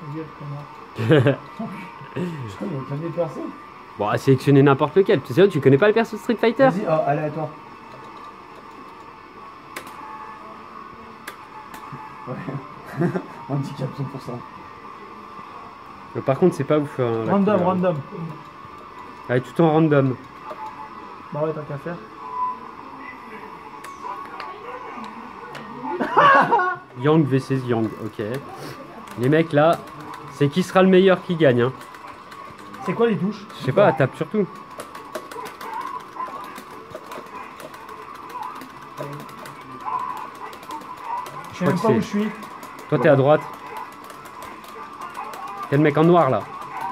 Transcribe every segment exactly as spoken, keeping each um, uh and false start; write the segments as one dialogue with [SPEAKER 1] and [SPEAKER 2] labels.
[SPEAKER 1] Vas-y, après moi. Je connais personne.
[SPEAKER 2] Bon, à sélectionner n'importe lequel. Tu sais, tu connais pas les persos de Street Fighter?
[SPEAKER 1] Vas-y, oh, allez à toi. Ouais. Handicap cent pour cent.
[SPEAKER 2] Mais par contre, c'est pas ouf. Hein, la
[SPEAKER 1] Random,
[SPEAKER 2] couleur.
[SPEAKER 1] random.
[SPEAKER 2] Ouais, tout en random.
[SPEAKER 1] Bah ouais, tant qu'à faire.
[SPEAKER 2] Yang versus Yang, ok. Les mecs là, c'est qui sera le meilleur qui gagne. Hein.
[SPEAKER 1] C'est quoi les touches?
[SPEAKER 2] Je sais pas, tape surtout.
[SPEAKER 1] Je sais même pas où je suis.
[SPEAKER 2] Toi t'es à droite. T'es le mec en noir là.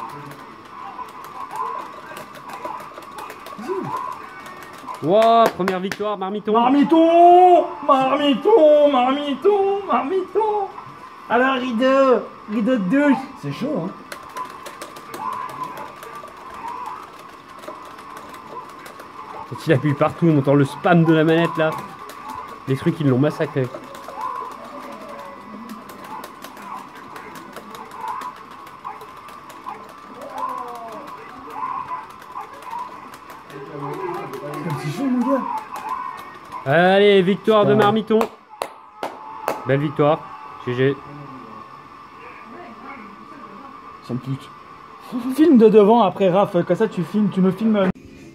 [SPEAKER 2] Wow, première victoire, Marmiton.
[SPEAKER 1] Marmiton, Marmiton, Marmiton, Marmiton. Alors rideau, rideau de douche. C'est chaud hein.
[SPEAKER 2] Quand il appuie partout, on entend le spam de la manette là. Les trucs ils l'ont massacré.
[SPEAKER 1] C'est chaud mon gars.
[SPEAKER 2] Allez, victoire de Marmiton. Belle victoire. G G.
[SPEAKER 1] Sans pute. Filme de devant après Raph, comme ça tu filmes, tu me filmes.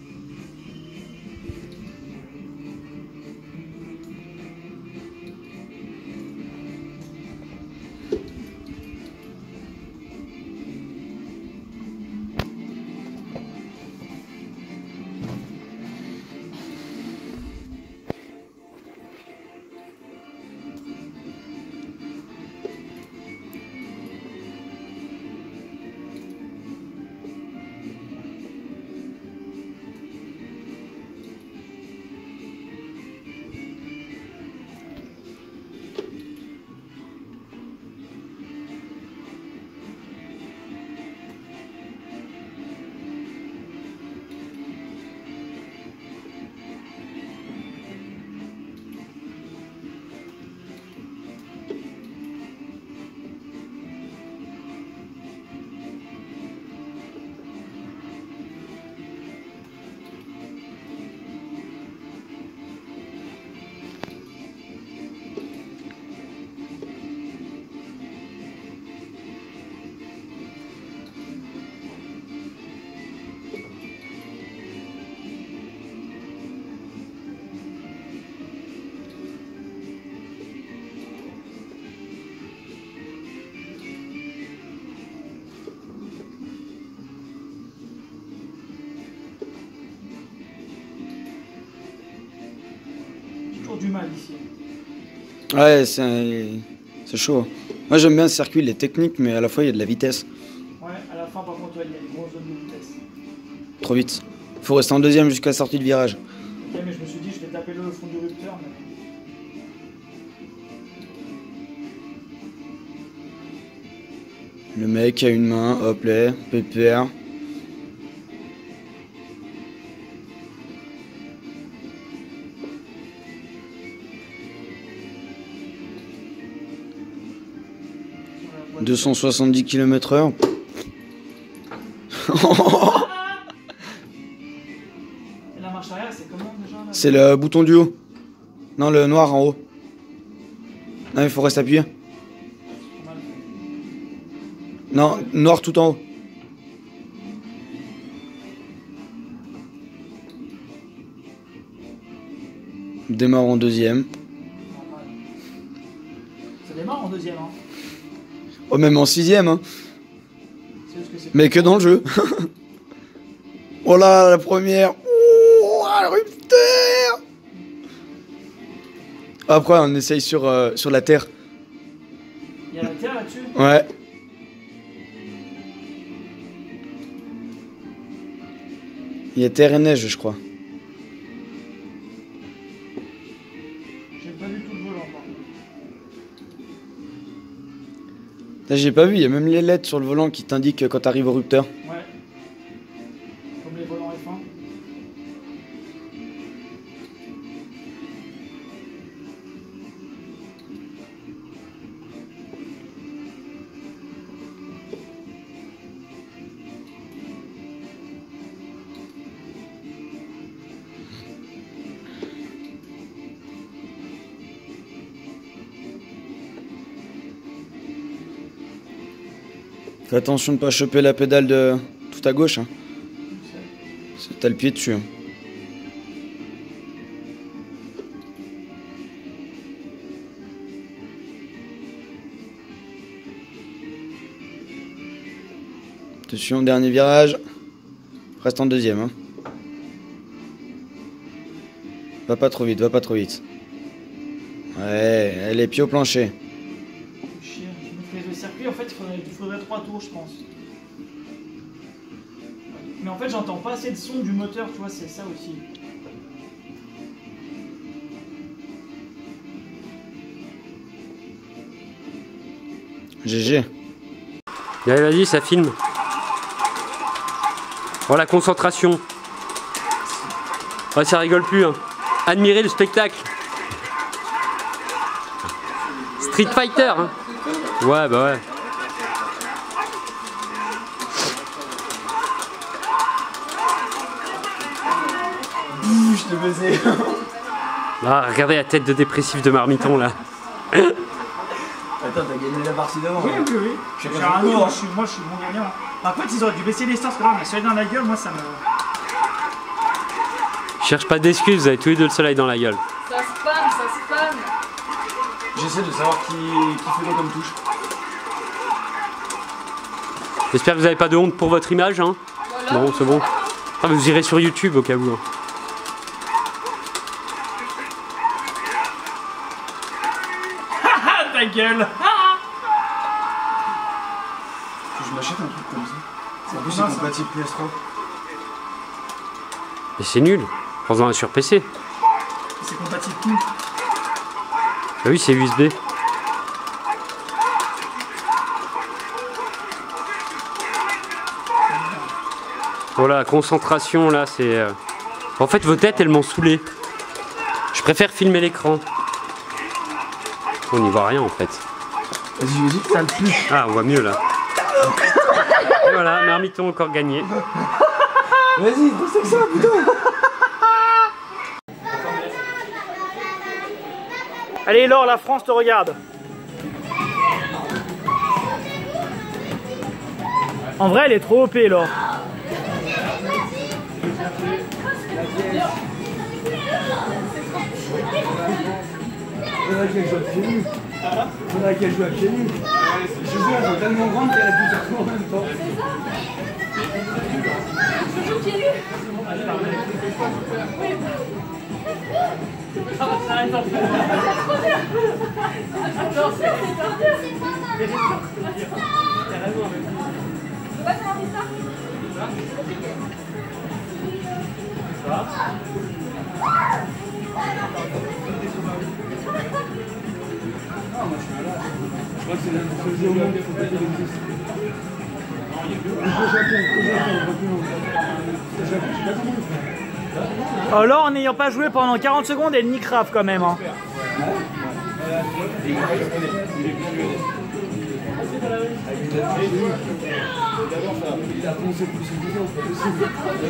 [SPEAKER 1] Du mal ici.
[SPEAKER 3] Ouais, c'est chaud. Moi j'aime bien ce circuit, il est technique, mais à la fois il y a de la vitesse.
[SPEAKER 1] Ouais, à la fin par contre, ouais, il y a une grosse zone de vitesse.
[SPEAKER 3] Trop vite. Faut rester en deuxième jusqu'à la sortie de virage.
[SPEAKER 1] Ok, mais je me suis dit, je vais taper le fond du rupteur. Mais...
[SPEAKER 3] Le mec a une main, hop là, pépère. deux cent soixante-dix kilomètres heure.
[SPEAKER 1] Et la marche arrière, c'est comment déjà?
[SPEAKER 3] C'est le bouton du haut. Non, le noir en haut. Non, il faut rester appuyé. Non, noir tout en haut. Démarre en deuxième.
[SPEAKER 1] Ça démarre en deuxième, hein.
[SPEAKER 3] Oh, même en sixième, hein.
[SPEAKER 1] Que
[SPEAKER 3] mais que dans le jeu. Oh là, la première. Oh, le rupteur. Après, on essaye sur, euh, sur la terre.
[SPEAKER 1] Il y a la terre là-dessus?
[SPEAKER 3] Ouais. Il y a terre et neige, je crois.
[SPEAKER 1] J'ai pas vu tout le volant, par contre.
[SPEAKER 3] Là, j'ai pas vu, il y a même les lettres sur le volant qui t'indiquent quand t'arrives au rupteur.
[SPEAKER 1] Ouais. Comme les volants F un.
[SPEAKER 3] Fais attention de pas choper la pédale de tout à gauche. Hein. T'as le pied dessus. Hein. Attention, dernier virage. Reste en deuxième. Hein. Va pas trop vite, va pas trop vite. Ouais, elle est pied au plancher.
[SPEAKER 1] Chier, je me fais le circuit, en fait il faudrait, il faudrait trois tours je pense. Mais en fait j'entends pas assez de son du moteur, tu vois, c'est ça aussi.
[SPEAKER 3] G G.
[SPEAKER 2] Allez, vas-y, ça filme. Oh, la concentration. Oh, ça rigole plus. Hein. Admirez le spectacle. Street Fighter. Hein. Ouais, bah ouais.
[SPEAKER 3] Ouh, je te baisais.
[SPEAKER 2] Ah, regardez la tête de dépressif de Marmiton là.
[SPEAKER 3] Attends, t'as gagné la partie d'avant.
[SPEAKER 1] Oui,
[SPEAKER 3] hein.
[SPEAKER 1] oui, oui.
[SPEAKER 3] Je sais
[SPEAKER 1] J'ai
[SPEAKER 3] pas
[SPEAKER 1] un
[SPEAKER 3] si
[SPEAKER 1] nid,
[SPEAKER 3] c'est
[SPEAKER 1] moi,
[SPEAKER 3] court,
[SPEAKER 1] je suis, moi je suis bon gagnant. Par contre, ils auraient dû baisser les stars, parce que là, on a soleil dans la gueule, moi ça me.
[SPEAKER 2] Cherche pas d'excuses, vous avez tous les deux le soleil dans la gueule.
[SPEAKER 4] Ça spam, ça spam.
[SPEAKER 3] J'essaie de savoir qui, qui fait quoi comme touche.
[SPEAKER 2] J'espère que vous n'avez pas de honte pour votre image. Hein.
[SPEAKER 4] Voilà.
[SPEAKER 2] Non, c'est bon. Ah, vous irez sur YouTube au cas où. Hein.
[SPEAKER 1] Ah, ta gueule.
[SPEAKER 3] Je m'achète un truc comme ça. En plus, c'est compatible P S trois.
[SPEAKER 2] Mais c'est nul. Prends-en un sur P C.
[SPEAKER 1] C'est compatible tout.
[SPEAKER 2] Ah oui, c'est U S B. Voilà, concentration là, c'est... Euh... En fait, vos têtes, elles m'ont saoulé. Je préfère filmer l'écran. On n'y voit rien en fait.
[SPEAKER 3] Vas-y, vas-y.
[SPEAKER 1] Ça le pue.
[SPEAKER 2] Ah, on voit mieux là. Et voilà, Marmiton encore gagné.
[SPEAKER 3] Vas-y, c'est que ça, putain.
[SPEAKER 1] Allez, Laure, la France te regarde. En vrai, elle est trop O P, Laure.
[SPEAKER 3] Faudrait qu'elle joue à pieds nus. Faudrait qu'elle joue à pieds nus. Je joue, elles sont tellement grandes qu'elle a plusieurs tours en même temps.
[SPEAKER 4] Je joue pieds nus. Attends, c'est
[SPEAKER 3] Je crois que c'est le seul jeu au monde qu'il faut pas qu'il existe.
[SPEAKER 1] Oh, Laure, en n'ayant pas joué pendant quarante secondes, elle nique Raph quand même. Hein.
[SPEAKER 3] Il a poncé plus de vidéos, c'est pas possible.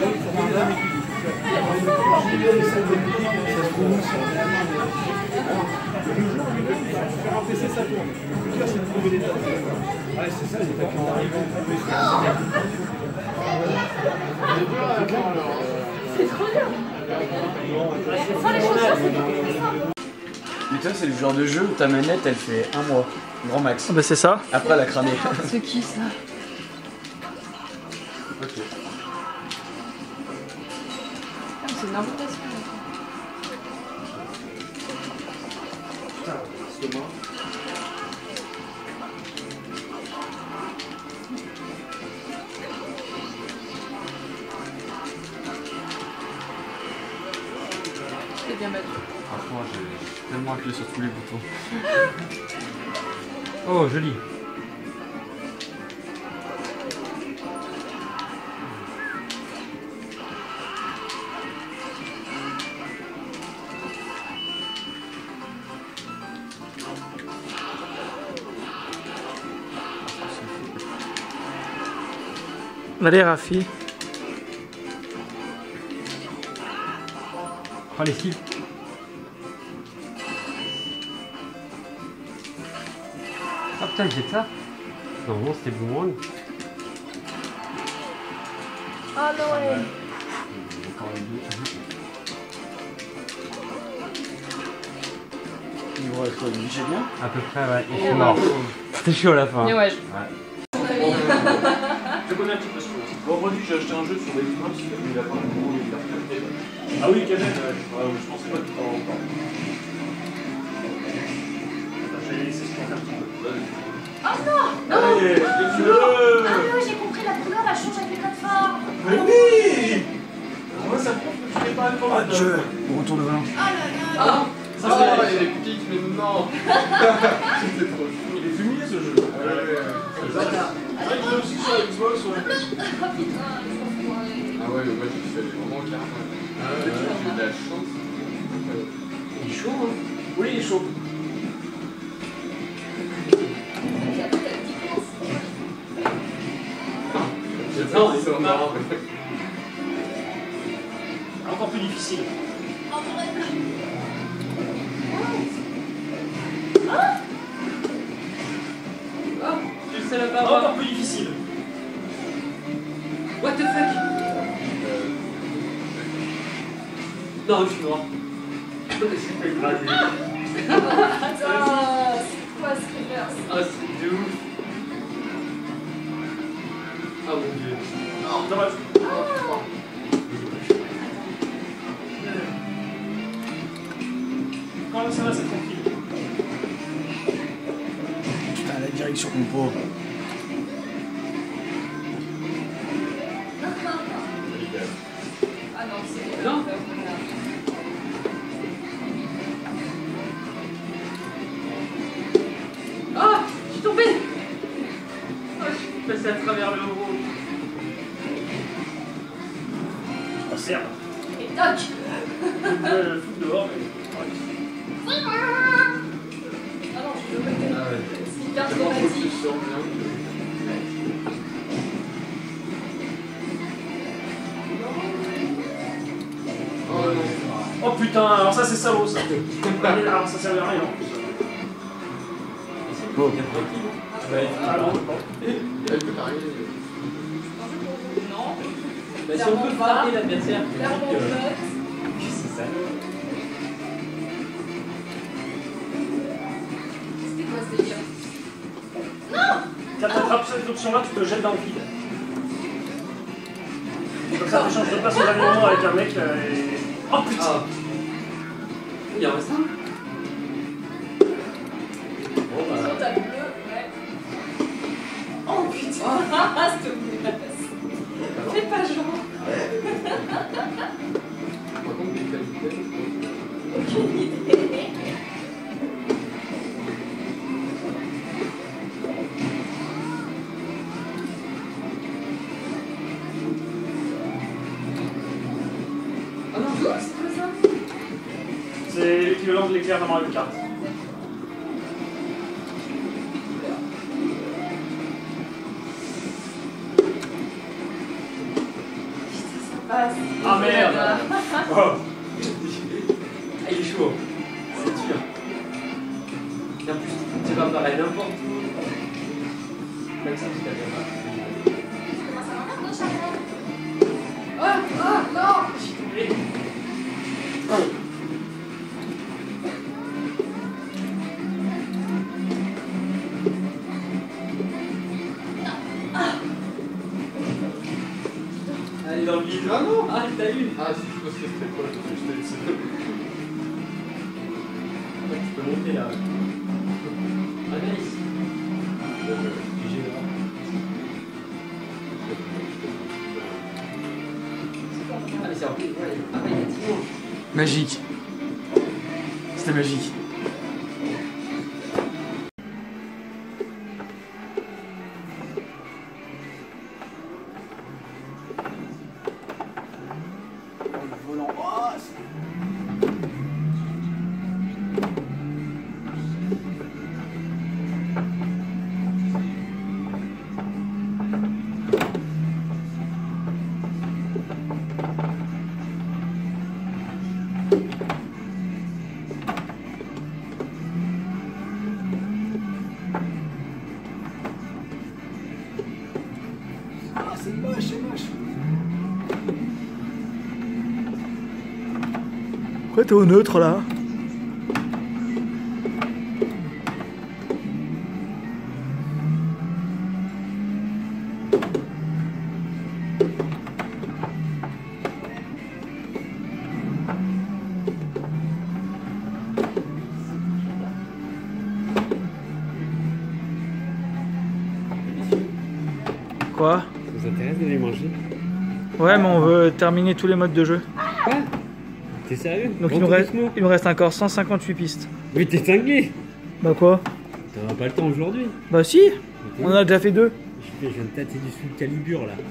[SPEAKER 3] Ouais, c'est ça, il est en arrivant.
[SPEAKER 4] C'est trop bien. Sans les chaussures, c'est beaucoup plus simple.
[SPEAKER 3] Mais toi, c'est le genre de jeu où ta manette elle fait un mois, grand max.
[SPEAKER 1] Bah, c'est ça.
[SPEAKER 3] Après, elle a cramé.
[SPEAKER 4] C'est qui ça?
[SPEAKER 3] Ok.
[SPEAKER 4] C'est une invitation.
[SPEAKER 3] Putain, c'est moi.
[SPEAKER 4] C'est bien battu.
[SPEAKER 3] Franchement, j'ai tellement appuyé sur tous les boutons.
[SPEAKER 2] Oh, joli.
[SPEAKER 1] Allez, Rafi.
[SPEAKER 2] Oh, les skills. Ah putain, il jette ça. Normalement, c'était Boomerang.
[SPEAKER 4] Ah Noël.
[SPEAKER 3] Il vous reste quoi, une biche bien?
[SPEAKER 2] À peu près, ouais. Et je suis mort. C'était chaud à la fin.
[SPEAKER 4] Et ouais.
[SPEAKER 1] Je connais un petit peu ce truc.
[SPEAKER 5] Vendredi, j'ai acheté un jeu sur les Xbox, mais il a pas de gros, il a regardé.
[SPEAKER 1] Ah oui, Kevin, ouais.
[SPEAKER 5] Ouais, je pensais pas qu'il t'en rend pas.
[SPEAKER 1] J'ai laissé ce qu'on fait un petit peu.
[SPEAKER 4] Oh non. Non.
[SPEAKER 5] Allez,
[SPEAKER 4] Ah oui, j'ai compris, la couleur elle change avec les plateformes.
[SPEAKER 5] mais oui! Moi, ça prouve que tu n'es pas un
[SPEAKER 3] Ah,
[SPEAKER 5] fan.
[SPEAKER 3] Dieu, au retour de volant.
[SPEAKER 4] Ah là là.
[SPEAKER 5] Ça, c'est il est pique, mais non! C'était trop chou. Il est fumier ce jeu. Ouais, ouais, ouais. C'est vrai aussi sur Xbox, ouais.
[SPEAKER 4] Ah putain, ils sont foirés.
[SPEAKER 6] Ah ouais, mais moi je suis allé vraiment carrément.
[SPEAKER 5] Ah ouais,
[SPEAKER 6] J'ai
[SPEAKER 5] ouais.
[SPEAKER 6] eu de la chance.
[SPEAKER 5] Il est chaud, hein? Oui, il est chaud.
[SPEAKER 4] Il y a peut-être la différence.
[SPEAKER 6] Non, ils sont marrants.
[SPEAKER 1] Encore plus difficile.
[SPEAKER 4] Oh bordel.
[SPEAKER 2] Oh, tu sais la parole.
[SPEAKER 1] Encore plus difficile.
[SPEAKER 2] What the fuck? Non, je suis mort.
[SPEAKER 1] C'est pas écrasé.
[SPEAKER 4] Attends, c'est quoi ce reverse?
[SPEAKER 2] Ah, c'est de ouf. Ah mon dieu.
[SPEAKER 1] Dommage. Quand même, ça va, c'est tranquille.
[SPEAKER 3] Putain, la direction mon pauvre.
[SPEAKER 4] Ah non, c'est...
[SPEAKER 2] Non. Ah, je suis tombé. Ah, je suis passé à travers le haut.
[SPEAKER 1] On sert.
[SPEAKER 4] Et toc.
[SPEAKER 1] Le foot dehors, mais.
[SPEAKER 4] Ah non, je veux pas.
[SPEAKER 6] Ah ouais.
[SPEAKER 4] C'est hyper
[SPEAKER 6] Tellement trop
[SPEAKER 4] dramatique.
[SPEAKER 6] tu sors bien que. Oh non.
[SPEAKER 1] Oh putain, alors ça c'est salaud ça. Alors ça servait à rien en plus.
[SPEAKER 3] Pauvre.
[SPEAKER 1] Ah non, pas.
[SPEAKER 6] Elle peut t'arriver.
[SPEAKER 4] Non.
[SPEAKER 2] Bah, si on peut frapper l'adversaire,
[SPEAKER 4] Clairement
[SPEAKER 2] je me dis que-
[SPEAKER 4] pas.
[SPEAKER 2] que c'est ça.
[SPEAKER 4] C'était quoi ce délire?
[SPEAKER 1] Quand t'attrapes cette option là, tu te jettes dans le vide. Comme ça, tu changes de place au dernier moment avec un mec euh, et. Oh putain!
[SPEAKER 2] Ah. Il y en reste un. Bon bah.
[SPEAKER 4] Sur ta bleue, ouais. Oh putain! S'il te plaît. Fais pas genre.
[SPEAKER 6] Par contre, des qualités.
[SPEAKER 4] Aucune idée.
[SPEAKER 2] Ah non,
[SPEAKER 4] C'est quoi ça?
[SPEAKER 1] C'est l'équivalent de l'éclair dans Mario Kart.
[SPEAKER 4] Ah,
[SPEAKER 1] Ah merde! Oh.
[SPEAKER 2] ah, il est chaud. C'est dur. Et en plus, tu vas apparaître n'importe où. Même ça, tu t'avais pas.
[SPEAKER 4] Comment ça va, non, Charles? Ah, ah, non!
[SPEAKER 2] Je suis tombé. Ah, il est dans le vide.
[SPEAKER 6] Ah non!
[SPEAKER 2] Ah, t'as eu.
[SPEAKER 6] Ah si, je pense que c'était quoi? Je j'étais dessus.
[SPEAKER 2] Ouais, tu peux monter là. Ah, nice. G G là. Ah, mais c'est en plus. Ouais, ah, il y a Timon.
[SPEAKER 3] Magique. C'était magique. Oh, le volant. Oh, c'est- Ah, c'est moche, c'est moche. Pourquoi t'es au neutre là? Quoi?
[SPEAKER 2] Ça vous intéresse de les manger?
[SPEAKER 3] Ouais, mais on veut terminer tous les modes de jeu.
[SPEAKER 2] Quoi? T'es sérieux?
[SPEAKER 3] Donc il nous, reste, il nous reste encore cent cinquante-huit pistes.
[SPEAKER 2] Mais t'es cinglé!
[SPEAKER 3] Bah quoi?
[SPEAKER 2] T'auras pas le temps aujourd'hui.
[SPEAKER 3] Bah si! On en a déjà fait deux.
[SPEAKER 2] Je viens de tâter du sous calibre là.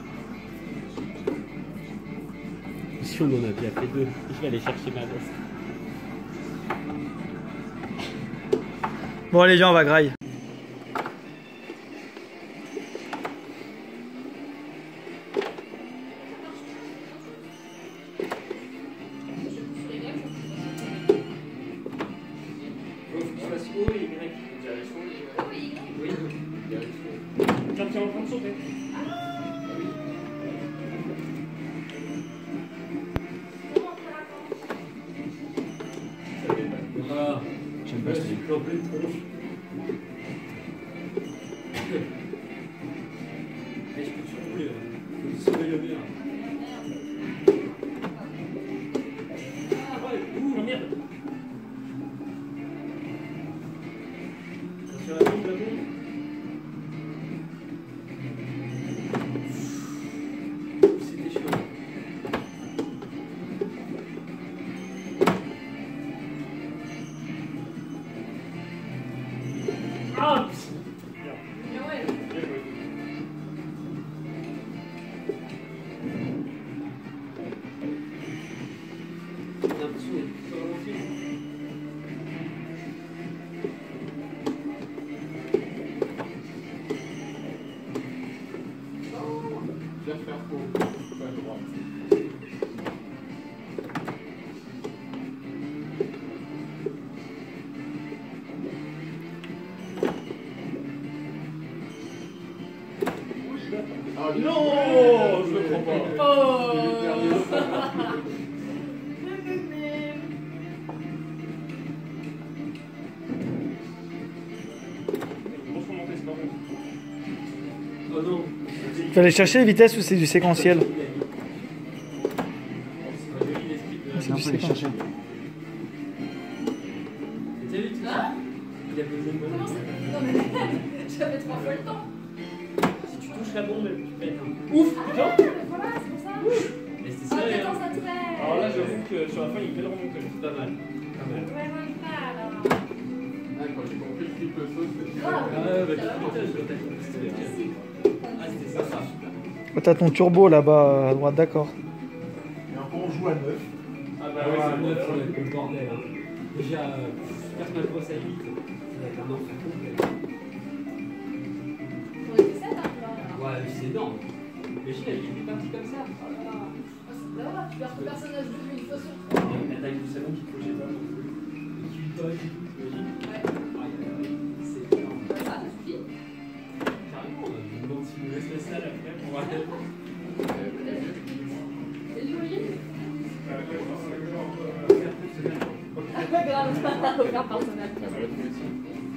[SPEAKER 2] Si on en a bien fait deux, je vais aller chercher ma veste.
[SPEAKER 3] Bon allez, viens, on va graille.
[SPEAKER 2] J'aime pas ce truc. Je peux surrouler, faut se rayonner. Ah ouais, ouh, merde. Attention à la bombe, la bombe. C'était chaud. Ah!
[SPEAKER 6] Viens faire faux. Pas à droite. Ah non, je le prends pas.
[SPEAKER 4] Oh.
[SPEAKER 2] Oh non.
[SPEAKER 3] Fallait chercher les vitesses ou c'est du séquentiel? C'est du séquentiel.
[SPEAKER 2] T'as vu tout ça? Il a posé une
[SPEAKER 4] Comment
[SPEAKER 2] bombe.
[SPEAKER 4] ça? Non mais j'avais trois fois le temps.
[SPEAKER 2] Si tu touches la bombe, elle tu pètes. Ouf, putain!
[SPEAKER 4] Ah, mais voilà, c'est pour ça.
[SPEAKER 2] Mais c'était
[SPEAKER 4] Oh,
[SPEAKER 2] sérieux.
[SPEAKER 4] quatorze à treize.
[SPEAKER 2] Alors là, j'avoue que sur la fin, il fait le remonter. C'est pas mal. Pas mal.
[SPEAKER 4] Vraiment pas alors.
[SPEAKER 6] Ah, quand j'ai compris le triple saut, c'était
[SPEAKER 4] Ah,
[SPEAKER 2] Ah ouais, bah
[SPEAKER 4] ça va.
[SPEAKER 2] putain, je t'ai compris.
[SPEAKER 4] Merci.
[SPEAKER 2] Ah, c'était sympa.
[SPEAKER 3] Oh, t'as ton turbo là-bas à droite, d'accord.
[SPEAKER 6] Et après, on joue à neuf.
[SPEAKER 2] Ah bah ouais, c'est neuf, ouais, le bordel. Hein. Déjà, euh, Super Smash Bros à huit, ça va être un enfer complet.
[SPEAKER 4] On était sept, hein, là.
[SPEAKER 2] Ouais, c'est énorme. Imagine, elle est partie comme ça.
[SPEAKER 4] Oh là là. Ah, c'est là, tu perds ton personnage de vue une fois sur trois.
[SPEAKER 2] La taille du salon qui clochait pas non plus. Et qui toque et tout, t'imagines?
[SPEAKER 4] Ouais.
[SPEAKER 2] Aïe, aïe, aïe, c'est énorme.
[SPEAKER 4] Bah, ça, ça suffit.
[SPEAKER 2] Carrément, je me demande si vous laisse la salle après pour voir.
[SPEAKER 4] C'est joli.
[SPEAKER 2] Faire personnel.
[SPEAKER 4] Ah, grave. Aucun personnage.
[SPEAKER 6] Ah, bah là, tu mets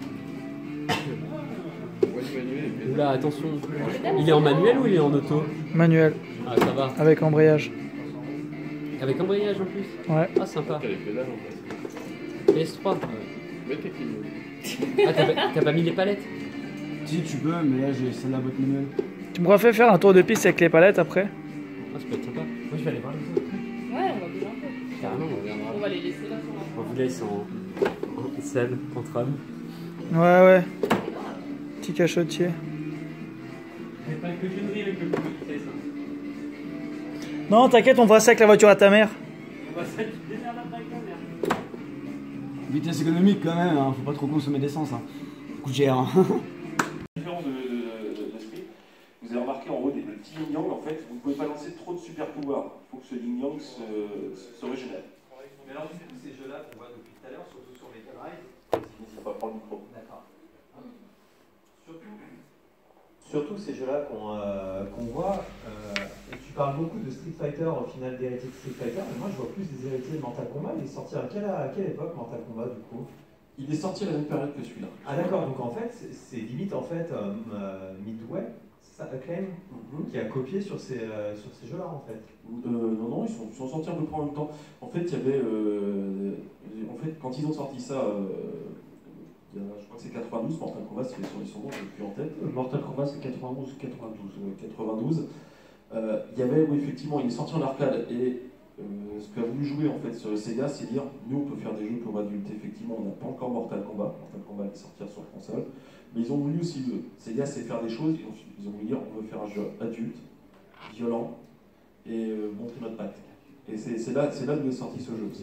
[SPEAKER 6] Ouais, manuel.
[SPEAKER 2] Oula, attention. Il est en manuel ou il est en auto?
[SPEAKER 3] Manuel,
[SPEAKER 2] Ah, ça va.
[SPEAKER 3] avec embrayage.
[SPEAKER 2] Avec embrayage en plus?
[SPEAKER 3] Ouais.
[SPEAKER 2] Ah, sympa.
[SPEAKER 6] T'as les pédales en fait.
[SPEAKER 2] P S trois.
[SPEAKER 6] Mets tes clignots.
[SPEAKER 2] Ah, t'as pas, t'as pas mis les palettes?
[SPEAKER 3] Si tu peux, mais là j'ai celle de la boîte manuelle. Tu me refais faire un tour de piste avec les palettes après?
[SPEAKER 2] Ah, ça peut être sympa. Moi, je vais aller voir les autres.
[SPEAKER 4] Ouais, on va bouger un peu.
[SPEAKER 2] Carrément.
[SPEAKER 4] On va les laisser là sur
[SPEAKER 2] On vous laisse en, en selle, entre hommes.
[SPEAKER 3] Ouais, ouais. Petit cachotier.
[SPEAKER 2] Mais pas que conneries avec le coup de vitesse.
[SPEAKER 3] Non, t'inquiète, on fera ça avec la voiture à ta mère.
[SPEAKER 2] On va s'être démerdé avec ta mère.
[SPEAKER 3] Vitesse économique quand même, hein. Faut pas trop consommer d'essence. Hein. Coûte cher. Hein.
[SPEAKER 7] Différence de, de, de l'esprit, vous avez remarqué en haut des, le petit yin yang, en fait, vous ne pouvez pas lancer trop de super pouvoirs. Il faut que ce yin yang se, se régénère.
[SPEAKER 8] Mais alors, du coup, ces jeux-là qu'on voit depuis tout à l'heure, surtout sur Mega Drive,
[SPEAKER 7] Il ne faut pas prendre le micro.
[SPEAKER 8] d'accord. Surtout, surtout ces jeux-là qu'on euh, qu'on voit, euh, et tu parles beaucoup de Street Fighter, au final d'héritier de Street Fighter, mais moi je vois plus des héritiers de Mortal Kombat. Il est sorti à quelle, à quelle époque Mortal Kombat du coup?
[SPEAKER 7] Il est sorti à la même période que celui-là.
[SPEAKER 8] Ah d'accord, donc en fait c'est limite en fait euh, euh, Midway, ça, Acclaim, mm-hmm. qui a copié sur ces, euh, sur ces jeux-là en fait.
[SPEAKER 7] Euh, non, non, ils sont, ils sont sortis à peu près en même temps. En fait, il y avait, euh, en fait, quand ils ont sorti ça, euh, il y a, je crois que c'est quatre-vingt-douze, Mortal Kombat, c'est sur les son nom, je n'ai plus en tête.
[SPEAKER 2] Mortal Kombat, c'est quatre-vingt-onze ou quatre-vingt-douze.
[SPEAKER 7] quatre-vingt-douze. Euh, il y avait, oui, effectivement, il est sorti en arcade et euh, ce qu'a voulu jouer en fait sur le Sega, c'est dire, nous on peut faire des jeux pour adultes. Effectivement, on n'a pas encore Mortal Kombat. Mortal Kombat allait sortir sur console, mais ils ont voulu aussi, le Sega sait faire des choses, ils ont, ils ont voulu dire, on veut faire un jeu adulte, violent et euh, montrer notre patte. Et c'est là, là d'où est sorti ce jeu aussi.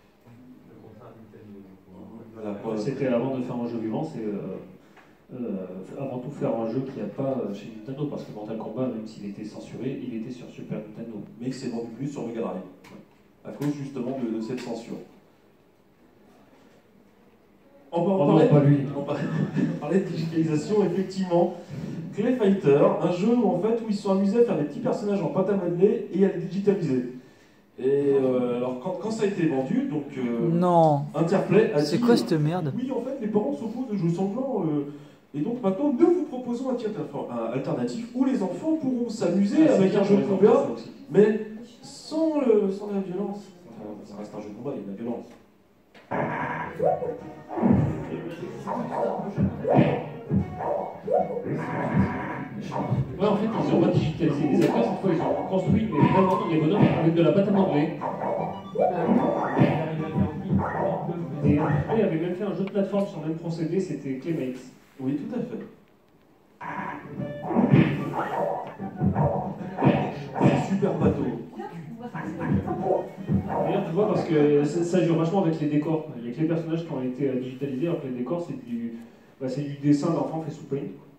[SPEAKER 9] Voilà, c'était avant de faire un jeu vivant, c'est euh, euh, avant tout faire un jeu qu'il n'y a pas chez Nintendo, parce que Mortal Kombat, même s'il était censuré, il était sur Super Nintendo.
[SPEAKER 7] Mais il s'est vendu plus sur Mega Drive, à cause justement de, de cette censure. On parlait,
[SPEAKER 9] pas lui.
[SPEAKER 7] on parlait de digitalisation, effectivement. Clay Fighter, un jeu où, en fait, où ils se sont amusés à faire des petits personnages en pâte à modeler et à les digitaliser. Et euh, alors quand, quand ça a été vendu, donc euh,
[SPEAKER 10] non.
[SPEAKER 7] Interplay a dit...
[SPEAKER 10] C'est quoi cette merde?
[SPEAKER 7] Oui, en fait, les parents s'opposent de jeux sanglants. Euh, et donc maintenant, nous vous proposons un titre alternatif où les enfants pourront s'amuser
[SPEAKER 9] ah,
[SPEAKER 7] avec un jeu de combat, mais sans, le, sans la violence. Enfin, ça reste un jeu de combat, il y a de la violence.
[SPEAKER 9] Ouais, en fait, ils n'ont pas digitalisé les acteurs, cette fois ils ont construit mais vraiment des bonhommes avec de la pâte à modeler. Et après, ils avaient même fait un jeu de plateforme sur le même procédé, c'était Claymates.
[SPEAKER 7] Oui, tout à fait. C'est super bateau.
[SPEAKER 9] D'ailleurs, tu vois, parce que ça joue vachement avec les décors. Il n'y a que les personnages qui ont été digitalisés, alors que les décors, c'est du, bah, c'est du dessin d'enfant fait sous Paint.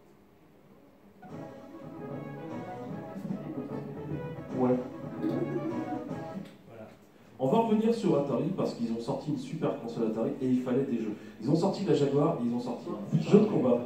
[SPEAKER 7] Ouais. Voilà. On va revenir sur Atari parce qu'ils ont sorti une super console Atari et il fallait des jeux. Ils ont sorti la Jaguar et ils ont sorti un jeu de combat.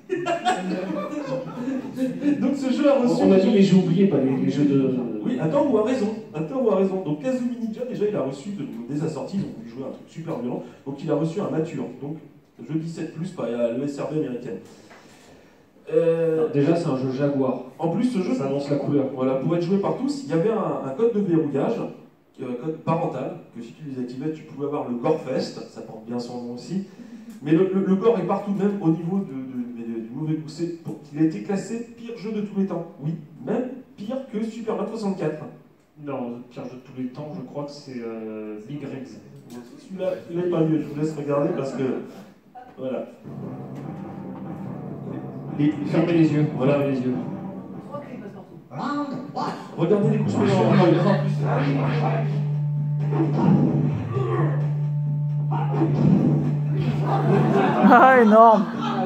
[SPEAKER 7] Donc ce jeu a reçu...
[SPEAKER 9] On a dit les jeux oubliés, pas les, les jeux de...
[SPEAKER 7] Oui, à tort ou à raison. À tort ou à raison. Donc Kazumi Ninja, déjà, il a reçu, de, dès sa sortie, ils ont voulu jouer un truc super violent, donc il a reçu un mature. Donc jeu dix-sept plus, pas l'E S R B américaine.
[SPEAKER 9] Euh, Déjà, c'est un jeu Jaguar.
[SPEAKER 7] En plus, ce jeu,
[SPEAKER 9] ça annonce la couleur.
[SPEAKER 7] Voilà, pour être joué par tous, il y avait un, un code de verrouillage, un code parental, que si tu désactivais, tu pouvais avoir le Gorefest, ça porte bien son nom aussi. Mais le, le, le gore est partout, même au niveau de, de, de, du mauvais goût. Il a été classé pire jeu de tous les temps. Oui, même pire que Super Mario soixante-quatre.
[SPEAKER 9] Non, pire jeu de tous les temps, je crois que c'est euh, Big Rings.
[SPEAKER 7] Celui-là, il n'est pas mieux, je vous laisse regarder parce que. Voilà.
[SPEAKER 9] Les, fermez les yeux, voilà. Fermez les yeux.
[SPEAKER 7] Regardez les couches méchantes.
[SPEAKER 10] Ah, énorme.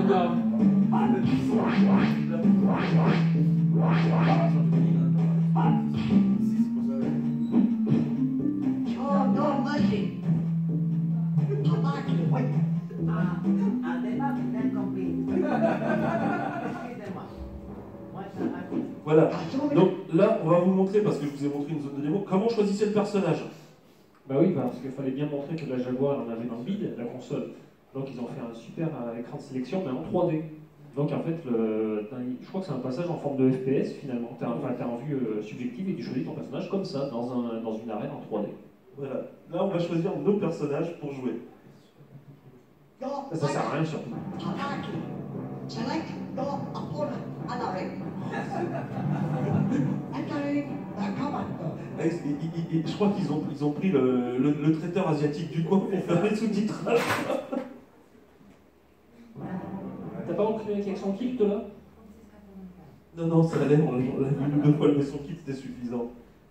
[SPEAKER 7] Voilà, donc là on va vous montrer, parce que je vous ai montré une zone de démo, comment choisissait le personnage.
[SPEAKER 9] Bah oui, parce qu'il fallait bien montrer que la Jaguar en avait dans le bide, la console. Donc ils ont fait un super écran de sélection, mais en trois D. Donc en fait, le, je crois que c'est un passage en forme de F P S finalement. Tu as en vue euh, subjective et tu choisis ton personnage comme ça, dans, un, dans une arène en trois D.
[SPEAKER 7] Voilà, là on va choisir nos personnages pour jouer.
[SPEAKER 9] Ça, ça sert à rien surtout.
[SPEAKER 11] Select your opponent.
[SPEAKER 7] Et, et, et, et, je crois qu'ils ont, ils ont pris le, le, le traiteur asiatique du coin pour faire les sous-titrages.
[SPEAKER 9] T'as pas repris avec son kit là?
[SPEAKER 7] Non, non, ça allait, on l'a vu deux fois, mais son kit c'était suffisant.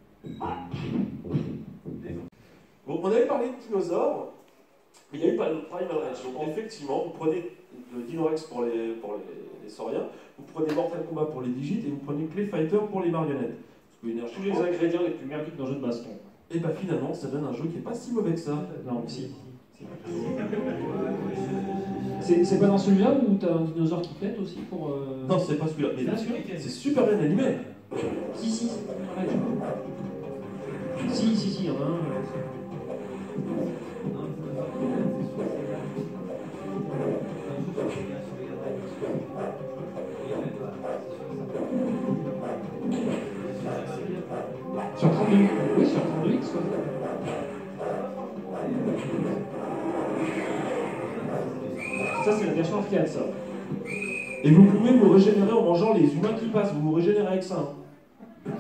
[SPEAKER 7] Bon, on avait parlé de dinosaures, il y a eu Primal Rage. Donc effectivement, vous prenez le Dinorex pour les, pour les, les sauriens, vous prenez Mortal Kombat pour les digites et vous prenez Clay Fighter pour les marionnettes.
[SPEAKER 9] Tous les ingrédients les plus merdiques d'un jeu de baston.
[SPEAKER 7] Et bah finalement, ça donne un jeu qui est pas si mauvais que ça.
[SPEAKER 9] Non, mais si. C'est c'est pas dans celui-là où t'as un dinosaure qui pète aussi pour. Euh...
[SPEAKER 7] Non, c'est pas celui-là. Mais
[SPEAKER 9] C'est celui-là
[SPEAKER 7] c'est super bien animé.
[SPEAKER 9] Si, si, c'est pareil. Si, si, si, il y en a un. Sur trente-deux, oui, sur trente-deux X, quoi. Ça, c'est la version arcade, ça.
[SPEAKER 7] Et vous pouvez vous régénérer en mangeant les humains qui passent. Vous vous régénérez avec ça. Hein.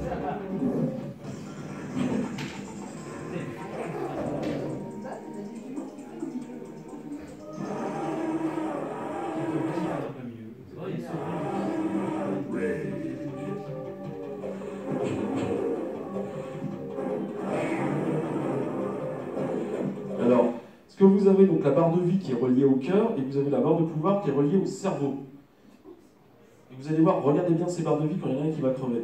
[SPEAKER 7] Alors, ce que vous avez donc la barre de vie qui est reliée au cœur et vous avez la barre de pouvoir qui est reliée au cerveau. Et vous allez voir, regardez bien ces barres de vie quand il y en a un qui va crever.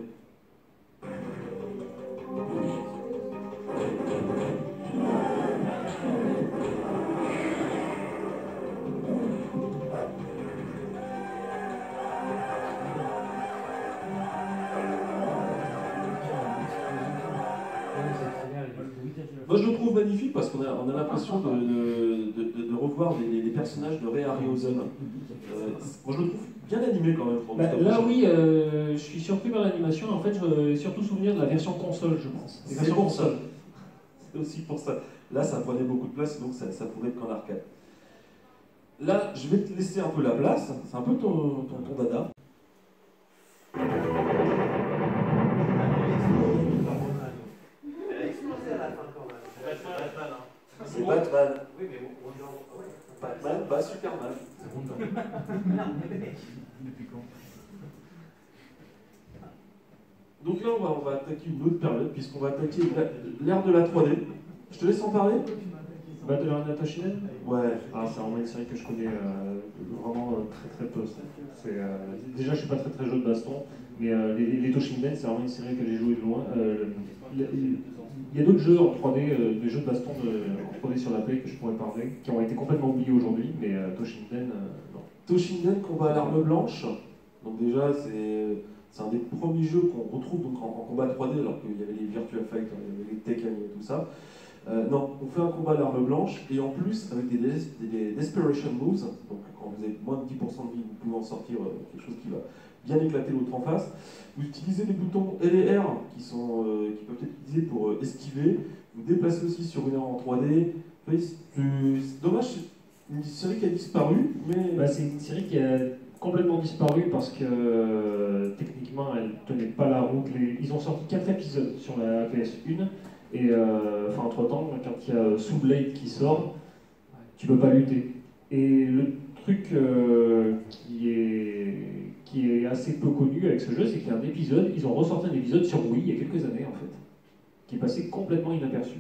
[SPEAKER 7] Moi je le trouve magnifique parce qu'on a, on a l'impression de, de, de, de revoir les, les personnages de Ray Harryhausen. Euh, moi je le trouve bien animé quand même. Pour
[SPEAKER 9] Bah, là oui, euh, je suis surpris par l'animation. En fait, je surtout souvenir de la version console, je pense. Les
[SPEAKER 7] C'est
[SPEAKER 9] versions
[SPEAKER 7] pour
[SPEAKER 9] console.
[SPEAKER 7] ça. C'est aussi pour ça. Là ça prenait beaucoup de place donc ça, ça pouvait être qu'en arcade. Là je vais te laisser un peu la place. C'est un peu ton, ton, ton dada. C'est Batman.
[SPEAKER 3] Oui, mais on
[SPEAKER 7] Batman bat Superman.
[SPEAKER 3] Depuis quand?
[SPEAKER 7] Donc là, on va, on va attaquer une autre période, puisqu'on va attaquer l'ère de la trois D. Je te laisse en parler.
[SPEAKER 9] Battle Arena Shinen.
[SPEAKER 7] Ouais.
[SPEAKER 9] Ah, c'est vraiment une série que je connais euh, vraiment euh, très très peu. C'est, euh, déjà, je suis pas très très jeu de baston, mais euh, les, les Toshinden, c'est vraiment une série que j'ai joué de loin. Euh, il, il y a d'autres jeux en trois D, euh, des jeux de baston de, en trois D sur la Play que je pourrais parler, qui ont été complètement oubliés aujourd'hui, mais euh, Toshinden, euh, non.
[SPEAKER 7] Toshinden combat à l'arme blanche. Donc déjà, c'est c'est un des premiers jeux qu'on retrouve donc, en, en combat trois D, alors qu'il y avait les Virtua Fighter, il y avait les Tekken et tout ça. Euh, non, on fait un combat à l'arme blanche, et en plus, avec des, des, des Desperation Moves, donc quand vous avez moins de dix pour cent de vie, vous pouvez en sortir euh, quelque chose qui va bien éclater l'autre en face. Vous utilisez les boutons L et R, qui, sont, euh, qui peuvent être utilisés pour euh, esquiver. Vous déplacez aussi sur une aire en trois D. C'est dommage, c'est une série qui a disparu, mais...
[SPEAKER 9] Bah, c'est une série qui a complètement disparu parce que euh, techniquement elle tenait pas la route. Les... Ils ont sorti quatre épisodes sur la P S un et euh, enfin entre temps quand il y a Soul Blade qui sort, tu peux pas lutter. Et le truc euh, qui est qui est assez peu connu avec ce jeu, c'est qu'il y a un épisode, ils ont ressorti un épisode sur Wii il y a quelques années en fait, qui est passé complètement inaperçu.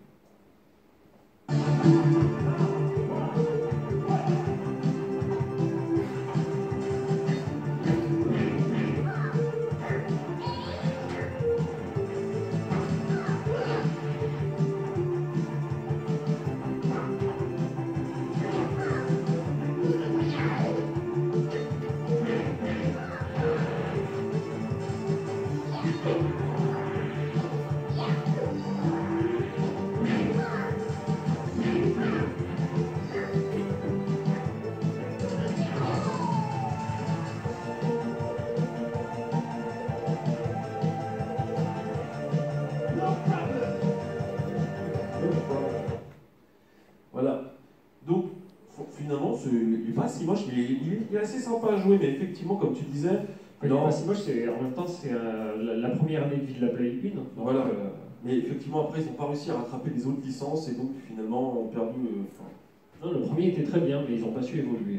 [SPEAKER 7] Voilà. Donc, finalement, il n'est pas si moche, il est, il, est, il est assez sympa à jouer, mais effectivement, comme tu disais...
[SPEAKER 9] Il n'est pas si moche, en même temps, c'est euh, la, la première année de vie de la Play un. Donc,
[SPEAKER 7] voilà.
[SPEAKER 9] Euh...
[SPEAKER 7] Mais effectivement, après, ils n'ont pas réussi à rattraper les autres licences, et donc, finalement, ont perdu... Euh,
[SPEAKER 9] non, le premier était très bien, mais ils n'ont pas su évoluer.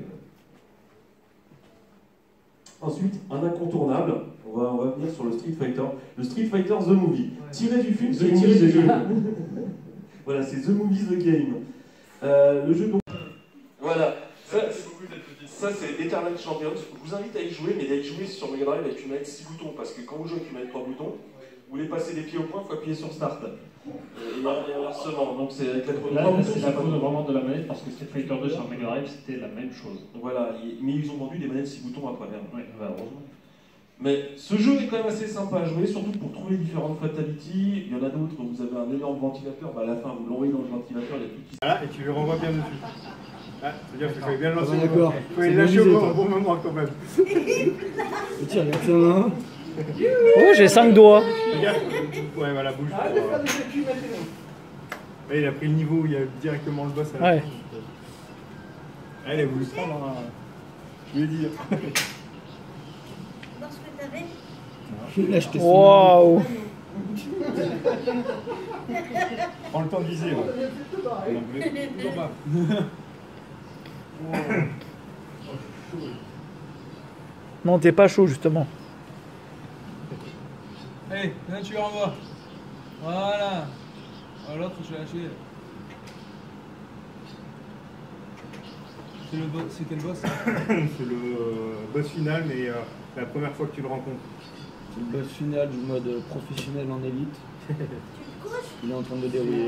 [SPEAKER 7] Ensuite, un incontournable, on va, on va venir sur le Street Fighter. Le Street Fighter The Movie. Ouais. Tiré du film,
[SPEAKER 9] The
[SPEAKER 7] c'est tiré du jeu. Voilà, c'est The Movie The Game. Euh, le jeu donc... Voilà. Ça, ça c'est Eternal Champions. Je vous invite à y jouer, mais à y jouer sur Mega Drive avec une manette six boutons, parce que quand vous jouez avec une manette trois boutons, vous voulez passer des pieds au point, il faut appuyer sur Start. Et inversement, donc c'est avec la
[SPEAKER 9] Là, là c'est la faute vraiment de la manette parce que Street Fighter deux sur Mega Drive c'était la même chose.
[SPEAKER 7] Donc voilà, mais ils ont vendu des manettes six boutons après.
[SPEAKER 9] Ouais, bah, heureusement.
[SPEAKER 7] Mais ce jeu est quand même assez sympa à jouer, surtout pour trouver différentes fatalities. Il y en a d'autres, vous avez un énorme ventilateur, bah à la fin vous l'envoyez dans le ventilateur, il y a tout qui se...
[SPEAKER 12] Voilà, et tu le renvoies bien dessus. Ah, c'est-à-dire qu'il fallait bien le lancer.
[SPEAKER 3] Ah, d'accord.
[SPEAKER 12] Il fallait lâcher au bon, bon moment quand même.
[SPEAKER 3] Tiens, regarde ça, hein.
[SPEAKER 10] Oh, j'ai cinq doigts.
[SPEAKER 12] Regarde. Ouais, voilà, bouge. Ouais, il a pris le niveau où il y a directement le boss à la
[SPEAKER 10] Ouais.
[SPEAKER 12] fin. Elle a voulu prendre un... Je lui ai dit.
[SPEAKER 11] Parce que t'avais.
[SPEAKER 3] Là, je t'ai
[SPEAKER 10] Waouh.
[SPEAKER 12] Prends le temps de viser. Ouais.
[SPEAKER 10] Non, t'es pas chaud justement.
[SPEAKER 3] Allez, là tu le renvoies. Voilà. Ah, l'autre, je l'ai lâché. C'est le boss, c'est quel boss?
[SPEAKER 12] C'est le boss final, mais euh, la première fois que tu le rencontres.
[SPEAKER 3] C'est le boss final du mode professionnel en élite. Il est en train de dérouler.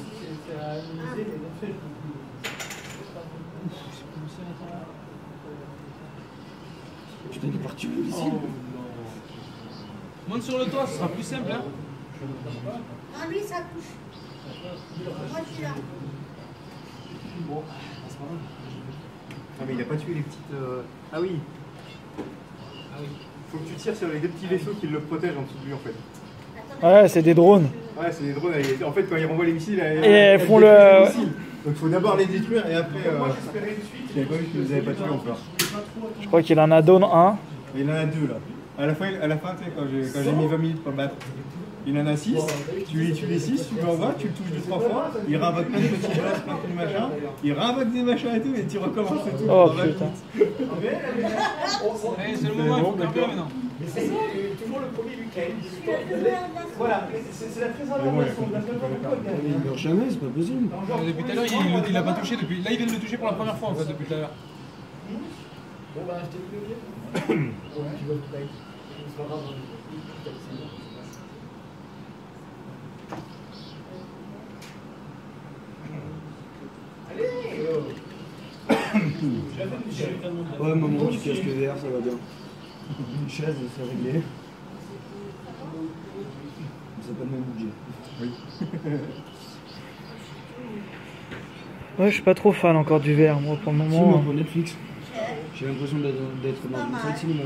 [SPEAKER 3] Putain, il est parti où ici? Monte sur le toit, ce sera plus simple. Hein.
[SPEAKER 11] Ah, lui, ça touche. Moi, je suis là.
[SPEAKER 12] Bon, ah, mais il a pas tué les petites. Euh... Ah oui. Ah oui. Faut que tu tires sur les deux petits vaisseaux qui le protègent en dessous de lui en fait.
[SPEAKER 10] Ouais, c'est des drones.
[SPEAKER 12] Ouais, c'est des drones. Et en fait, quand ils renvoient les missiles, elles,
[SPEAKER 10] Et elles font le.
[SPEAKER 12] les missiles. Donc il faut d'abord les détruire et après. Euh... J'avais pas vu que vous avez pas tué encore.
[SPEAKER 10] Je crois qu'il en a donné un.
[SPEAKER 12] Il en a deux là. À la fin, à la fin tu sais, quand j'ai quand j'ai mis vingt minutes pour le battre, il en a six. Tu lui tues les six, tu l'envoies, tu le touches deux trois fois, il ravoque plein de petits blasts, plein de machins, il ravoque des machins et tout, et tu recommences et tout.
[SPEAKER 10] Oh putain.
[SPEAKER 3] Allez, c'est le moment, il faut camper maintenant.
[SPEAKER 13] C'est toujours le premier week-end. Voilà, c'est la très
[SPEAKER 12] Mais bon, il y a compris.
[SPEAKER 3] Il meurt jamais, c'est pas possible.
[SPEAKER 14] Depuis tout à l'heure, il, il a pas touché. Depuis... Là, il vient de le toucher pour la première fois en fait depuis tout à l'heure.
[SPEAKER 13] Bon, bah, je t'ai plus ok. Tu vois, c'est pas grave.
[SPEAKER 3] Ouais, maman, tu casques le verre, ça va bien. Une chaise, c'est réglé. C'est pas le même budget.
[SPEAKER 12] Oui.
[SPEAKER 10] Ouais, je suis pas trop fan encore du verre, moi, pour le
[SPEAKER 3] Si,
[SPEAKER 10] moment.
[SPEAKER 3] moi, pour Netflix. J'ai l'impression d'être dans une salle de cinéma.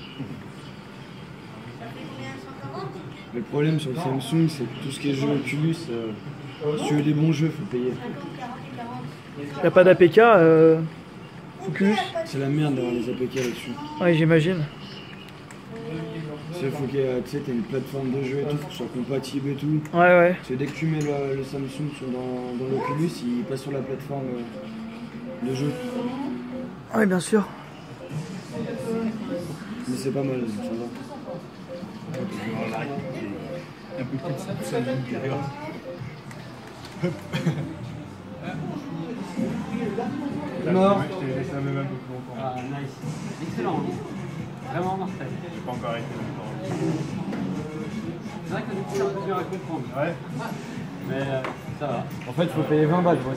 [SPEAKER 3] Le problème sur le Samsung, c'est que tout ce qui est jeu Oculus, euh, si tu veux des bons jeux, faut payer.
[SPEAKER 10] Y a pas d'A P K euh... Oculus?
[SPEAKER 3] C'est la merde d'avoir les A P K là-dessus.
[SPEAKER 10] Ouais, j'imagine.
[SPEAKER 3] Il faut que tu sais, t'as une plateforme de jeu et tout, faut que ce soit compatible et tout.
[SPEAKER 10] Ouais, ouais.
[SPEAKER 3] Parce que dès que tu mets le, le Samsung sur, dans, dans l'Oculus, il passe sur la plateforme euh, de jeu.
[SPEAKER 10] Ouais, bien sûr.
[SPEAKER 3] Mais c'est pas mal, ça va.
[SPEAKER 12] Un peu plus de ça, ça vient de
[SPEAKER 3] Mort.
[SPEAKER 12] Je t'ai laissé même un peu plus longtemps.
[SPEAKER 2] Ah, nice. Excellent. Vraiment mortel.
[SPEAKER 12] J'ai pas encore arrêté longtemps.
[SPEAKER 2] C'est vrai que c'est dur à comprendre.
[SPEAKER 12] Ouais.
[SPEAKER 2] Mais euh, ça va.
[SPEAKER 3] En fait, il faut payer vingt balles pour